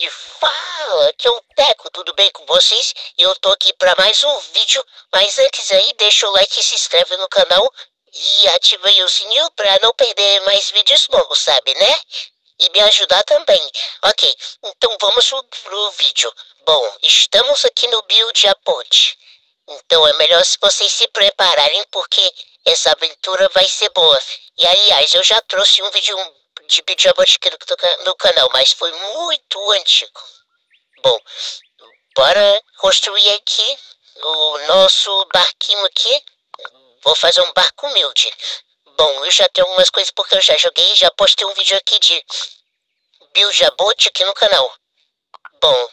E fala, que é o Teco, tudo bem com vocês? Eu tô aqui para mais um vídeo, mas antes aí deixa o like e se inscreve no canal e ativa aí o sininho para não perder mais vídeos novos, sabe, né? E me ajudar também. Ok, então vamos pro vídeo. Bom, estamos aqui no Build a Ponte. Então é melhor se vocês se prepararem porque essa aventura vai ser boa. E aliás, eu já trouxe um vídeo de Build a Ponte aqui no canal, mas foi muito antigo. Bom, bora construir aqui o nosso barquinho aqui. Vou fazer um barco humilde. Bom, eu já tenho algumas coisas porque eu já joguei, já postei um vídeo aqui de Build a Boat aqui no canal. Bom,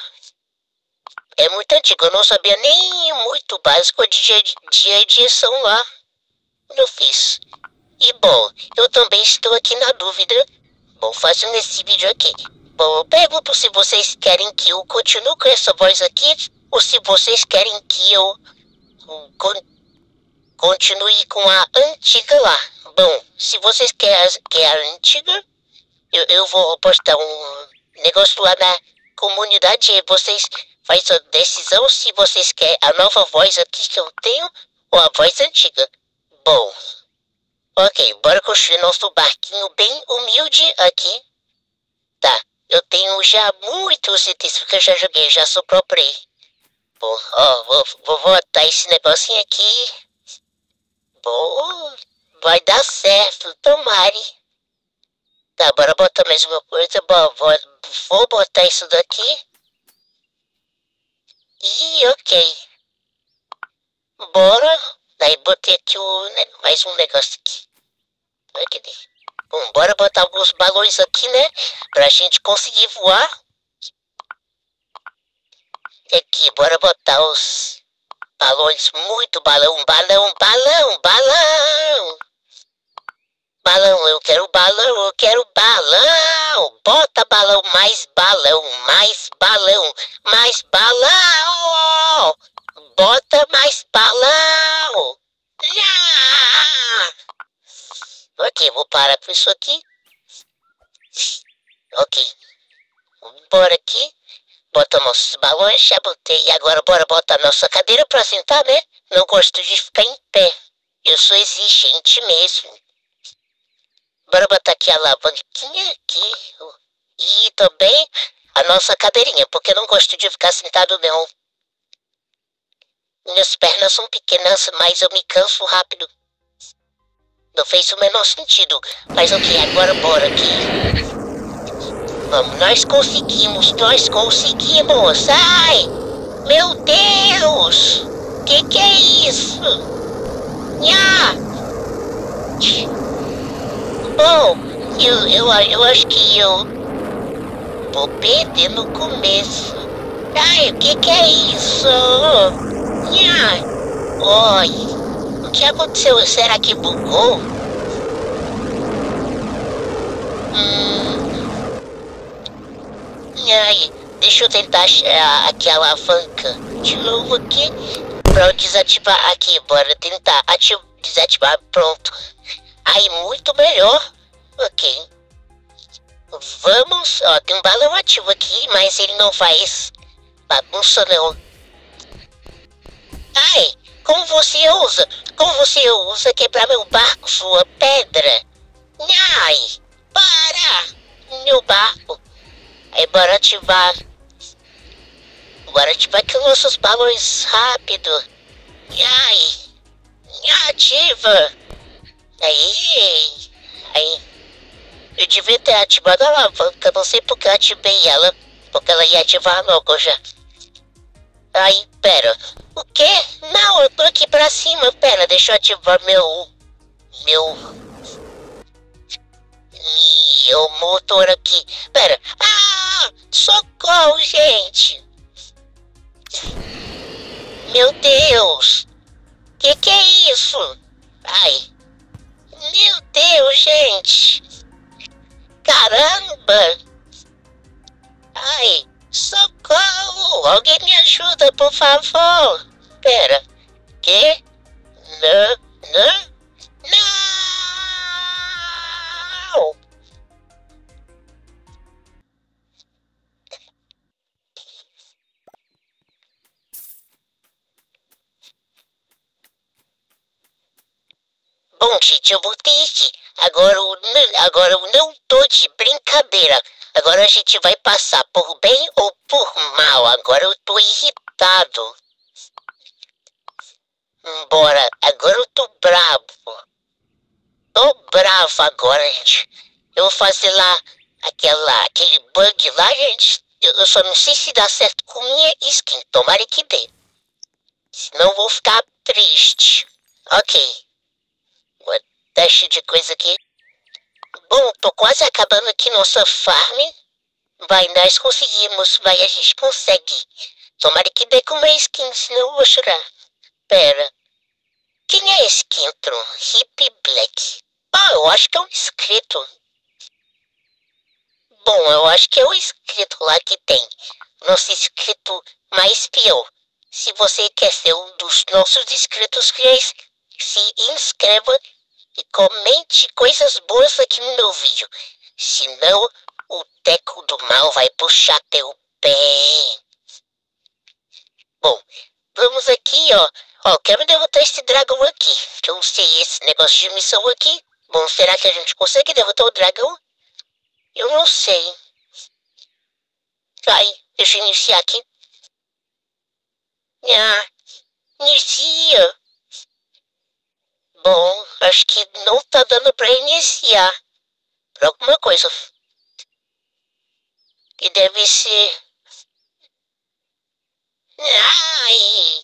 é muito antigo, eu não sabia nem muito básico de edição lá. Eu fiz. E bom, eu também estou aqui na dúvida. Bom, fazendo esse vídeo aqui. Bom, eu pergunto se vocês querem que eu continue com essa voz aqui ou se vocês querem que eu continue com a antiga lá. Bom, se vocês querem a antiga, eu vou postar um negócio lá na comunidade e vocês fazem a decisão se vocês querem a nova voz aqui que eu tenho ou a voz antiga. Bom, ok, bora construir nosso barquinho bem humilde aqui. Tá, eu tenho já muitos itens que eu já joguei, já sou pro play. Bom, ó, vou botar esse negocinho aqui. Bom, vai dar certo, tomare. Tá, bora botar mais uma coisa. Bom, vou botar isso daqui. E ok. Bora. Daí botei aqui mais um negócio aqui. Bom, bora botar alguns balões aqui, né? Pra gente conseguir voar. Aqui, bora botar os balões. Muito balão, balão, balão, balão. Balão, eu quero balão, eu quero balão. Bota balão, mais balão, mais balão, mais balão. Bota mais balão. Ok, vou parar com isso aqui. Ok. Bora aqui. Bota nossos balões, já botei. E agora bora botar nossa cadeira pra sentar, né? Não gosto de ficar em pé. Eu sou exigente mesmo. Bora botar aqui a alavanquinha aqui. E também a nossa cadeirinha, porque eu não gosto de ficar sentado não. Minhas pernas são pequenas, mas eu me canso rápido. Não fez o menor sentido. Mas ok, agora bora aqui. Vamos, nós conseguimos, nós conseguimos. Ai, meu Deus. Que é isso? Nha! Bom, eu acho que eu vou perder no começo. Ai, o que é isso? Nha! Oi, o que aconteceu? Será que bugou? Ai, deixa eu tentar achar aqui a alavanca de novo aqui pra eu desativar aqui. Bora tentar desativar, pronto. Aí, muito melhor. Ok. Vamos, ó, tem um balão ativo aqui, mas ele não faz bagunça não. Ai, como você usa? Como você usa quebrar meu barco, sua pedra? Ai, para! Meu barco. Aí, bora ativar. Bora ativar aqui os nossos balões rápido. Ai, ativa. Aí. Eu devia ter ativado a alavanca, não sei porque eu ativei ela. Porque ela ia ativar logo já. Aí, pera. O quê? Não, eu tô aqui pra cima. Pera, deixa eu ativar meu motor aqui. Pera. Ah! Socorro, gente! Meu Deus! Que é isso? Ai! Meu Deus, gente! Caramba! Ai! Socorro! Alguém me ajuda, por favor! Pera. Que? Não! Não! Bom, gente, eu voltei aqui. Agora eu não tô de brincadeira. Agora a gente vai passar por bem ou por mal. Agora eu tô irritado. Bora, agora eu tô bravo. Tô bravo agora, gente. Eu vou fazer lá aquele bug lá, gente. Eu só não sei se dá certo com minha skin. Tomara que dê. Senão eu vou ficar triste. Ok. Uma teste de coisa aqui. Bom, tô quase acabando aqui nossa farm. Vai, nós conseguimos. Vai, a gente consegue. Tomara que dê com uma skin, senão eu vou chorar. Pera. Quem é esse que entrou? Hip Black. Ah, eu acho que é um inscrito. Bom, eu acho que é o inscrito lá que tem. Nosso inscrito mais fiel. Se você quer ser um dos nossos inscritos fiéis, se inscreva e comente coisas boas aqui no meu vídeo. Senão, o Teco do Mal vai puxar teu pé. Bom, vamos aqui, ó. Ó, quero derrotar esse dragão aqui. Que eu sei esse negócio de missão aqui. Bom, será que a gente consegue derrotar o dragão? Eu não sei. Vai, deixa eu iniciar aqui. Ah, inicia. Bom, acho que não tá dando pra iniciar. Por alguma coisa. Que deve ser... Ai!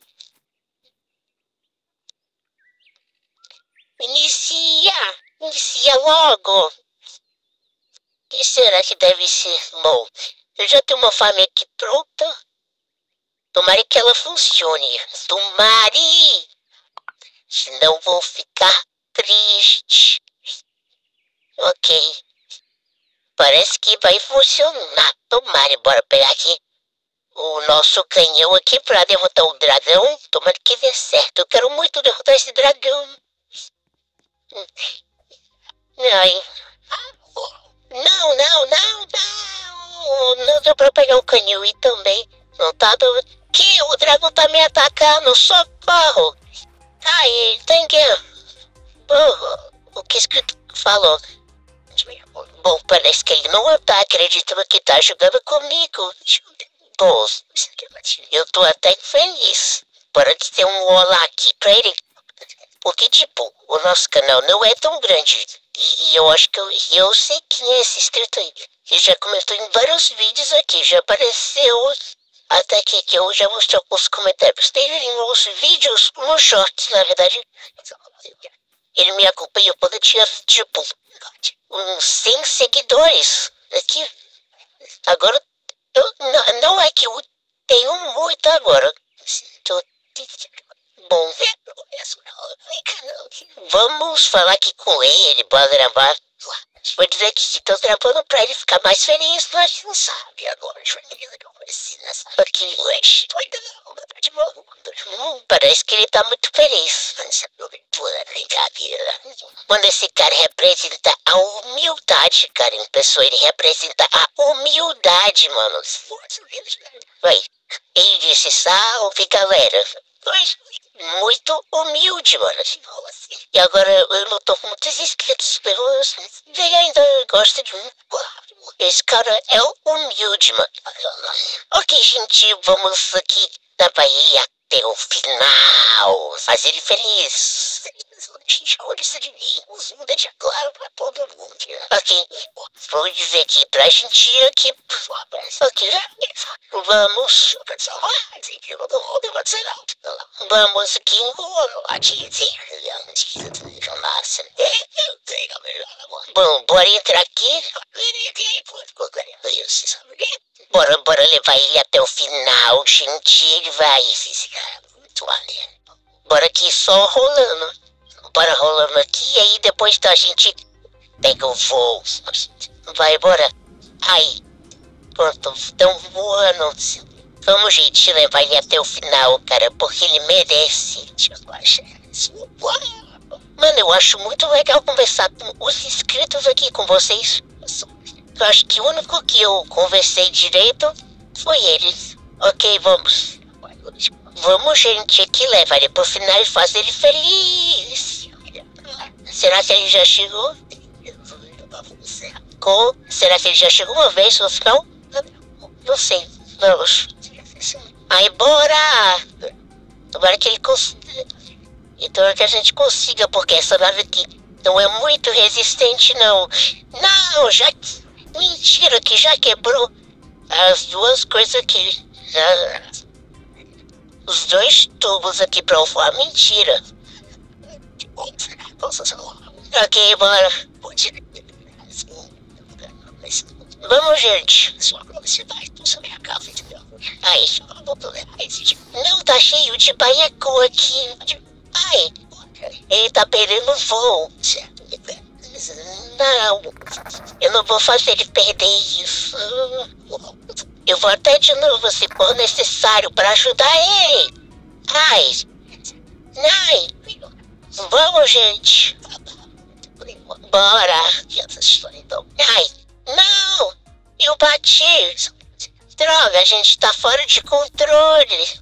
Inicia logo. O que será que deve ser? Bom, eu já tenho uma farm aqui pronta. Tomara que ela funcione. Tomare! Senão vou ficar triste. Ok. Parece que vai funcionar. Tomara, bora pegar aqui o nosso canhão aqui pra derrotar o dragão. Tomara que dê certo. Eu quero muito derrotar esse dragão. Ai. Não. Não deu pra pegar o canhão e também não tá dando... Que o dragão tá me atacando. Socorro. Ai, tem que... O que escrito falou? Bom, parece que ele não tá acreditando que tá jogando comigo. Bom, eu tô até feliz. Bora de ter um olá aqui pra ele. Porque, tipo, o nosso canal não é tão grande. E eu acho que eu sei quem é esse inscrito aí. Ele já comentou em vários vídeos aqui. Já apareceu até aqui que eu já mostrei alguns comentários. Tem uns vídeos, uns shorts, na verdade. Ele me acompanhou quando eu tinha, tipo, uns 100 seguidores. Aqui. Agora, não é que eu tenho muito agora. Bom, vamos falar aqui com ele, bora gravar. Vou dizer que estou gravando pra ele ficar mais feliz, mas não sabe agora. Parece que ele tá muito feliz. Quando esse cara representa a humildade, cara, em pessoa, ele representa a humildade, mano. Vai, ele disse, salve, galera. Muito humilde, mano. E agora eu não tô com muitos inscritos, mas ele ainda gosta de mim. Esse cara é humilde, mano. Ok, gente, vamos aqui da Bahia até o final. Fazer ele feliz. Ok, vou dizer aqui pra gente ir aqui. Ok, vamos. Vamos aqui. Bom, bora entrar aqui. Bora levar ele até o final, gente. Ele vai. Bora aqui só rolando. Bora rolando aqui e aí depois a gente pega o voo. Vai, bora. Ai. Pronto, estão voando. Vamos, gente, levar ele até o final, cara, porque ele merece. Mano, eu acho muito legal conversar com os inscritos aqui com vocês. Eu acho que o único que eu conversei direito foi eles. Ok, vamos. Vamos, gente, aqui levar ele pro final e fazer ele feliz. Será que ele já chegou? Será que ele já chegou uma vez no final? Não sei. Vamos. Aí, bora! Tomara que ele consiga. Então que a gente consiga, porque essa nave aqui não é muito resistente, não. Não, já... Mentira, que já quebrou as duas coisas aqui. Os dois tubos aqui pra voar. Mentira. Ok, bora. Vamos, gente. Ai, não, tá cheio de baiacu aqui. Ai, ele tá perdendo voo. Não, eu não vou fazer ele perder isso. Eu vou até de novo se for necessário para ajudar ele. Ai, ai, vamos, gente. Bora. Ai, não, eu bati. Droga, a gente tá fora de controle.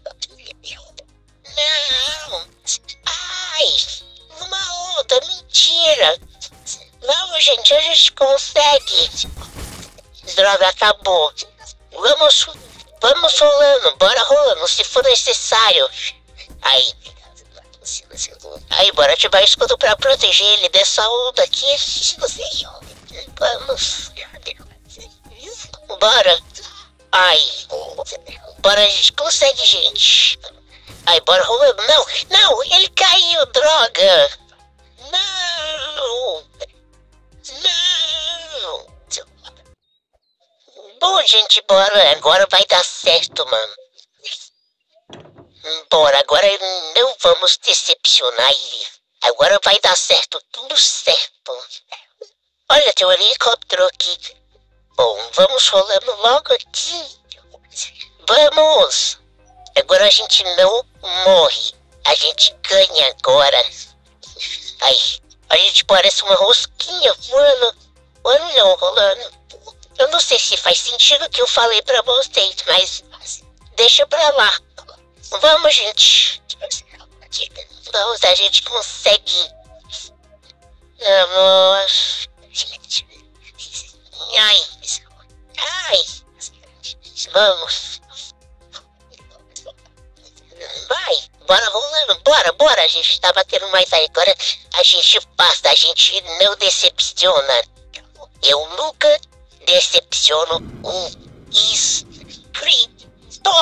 Não. Ai, uma onda, mentira. Vamos, gente, a gente consegue. Droga, acabou. Vamos rolando, bora rolando, se for necessário. Aí, bora ativar escudo pra proteger ele dessa onda aqui. Vamos. Bora. Ai, bora, a gente consegue, gente. Ai, bora rolando. Não, não, ele caiu, droga. Não. Não. Bom, gente, bora. Agora vai dar certo, mano. Bora, agora não vamos decepcionar ele. Agora vai dar certo, tudo certo. Olha, tem um helicóptero aqui. Bom, vamos rolando logo aqui. Vamos. Agora a gente não morre. A gente ganha agora. Ai, a gente parece uma rosquinha voando. Voando não, rolando. Eu não sei se faz sentido o que eu falei pra vocês, mas deixa pra lá. Vamos, gente. Vamos, a gente consegue. Vamos. Ai. Ai. Vamos. Vai. Bora rolando. Bora. A gente tá batendo mais aí. Agora a gente passa. A gente não decepciona. Eu nunca decepciono um inscrito.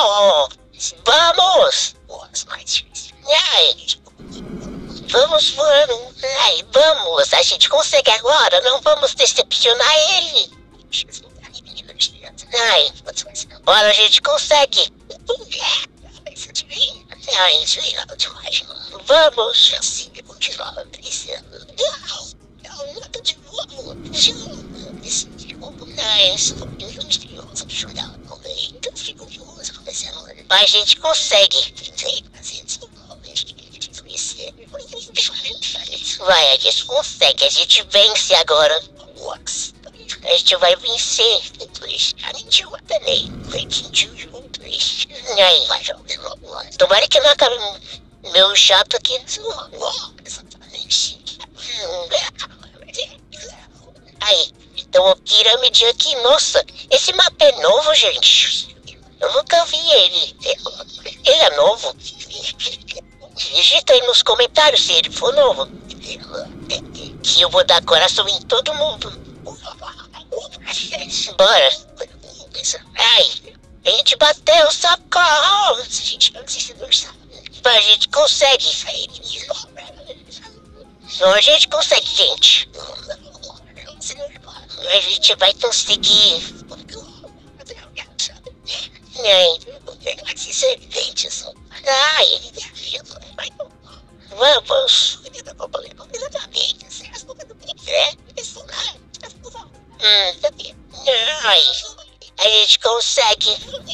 Vamos! Ai, vamos voando. Ai, vamos! A gente consegue agora. Não vamos decepcionar ele. Ai, bora, a gente consegue. Ai, vamos! Mas a gente consegue. Vai, a gente consegue. A gente vence agora. A gente vai vencer. Aí, tomara que não acabe meu chato aqui. Aí, então a pirâmide aqui. Nossa, esse mapa é novo, gente. Eu nunca vi ele. Ele é novo? Digita aí nos comentários se ele for novo. Que eu vou dar coração em todo mundo. Bora. Ai, a gente bateu, socorro. A gente consegue. Não, a gente consegue, gente. A gente vai conseguir. Ai, vamos. Ai, a gente consegue.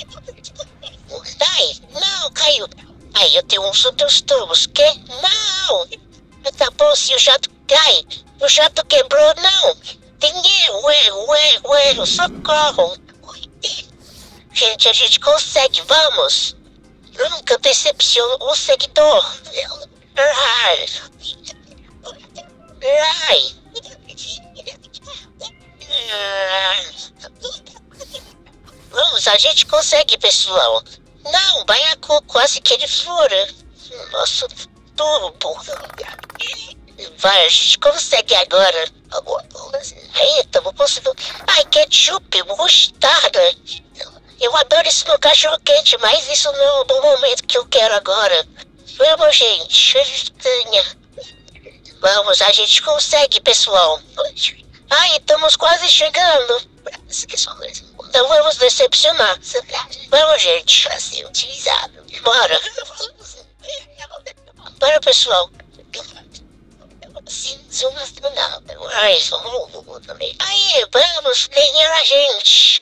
Ai, não, caiu. Ai, eu tenho uns outros tubos. Que? Não. Acabou se o jato cai. O jato quebrou, não. Tem erro, socorro. Gente, a gente consegue, vamos. Nunca decepciono o seguidor. Ai. Vamos, a gente consegue, pessoal. Não, o baiacu quase que ele fura. Nosso tubo. Vai, a gente consegue agora. Eita, vou conseguir. Ai, ketchup, mostarda. Eu adoro isso no cachorro quente, mas isso não é o bom momento que eu quero agora. Vamos, gente. Vamos, a gente consegue, pessoal. Ai, estamos quase chegando. Não vamos decepcionar. Vamos, gente. Bora. Bora, pessoal. Ai, também. Aí, vamos ganhar a gente.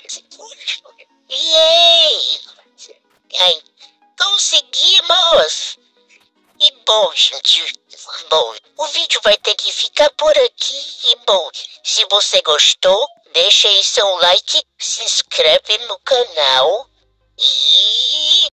Yay! Ai, conseguimos! E bom, gente, bom, o vídeo vai ter que ficar por aqui. E bom, se você gostou, deixa aí seu like, se inscreve no canal e